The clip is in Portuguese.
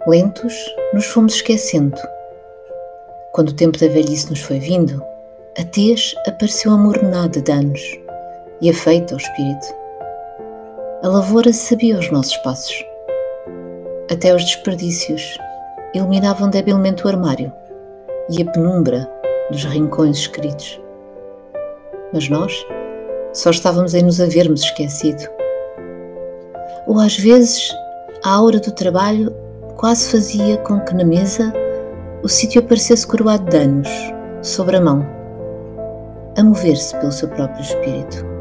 Lentos, nos fomos esquecendo. Quando o tempo da velhice nos foi vindo, a tez apareceu amornada de anos e afeita ao espírito. A lavoura sabia os nossos passos. Até os desperdícios iluminavam debilmente o armário e a penumbra dos rincões escritos. Mas nós só estávamos em nos havermos esquecido. Ou às vezes, a aura do trabalho quase fazia com que na mesa o sítio aparecesse coroado de anos, sobre a mão, a mover-se pelo seu próprio espírito.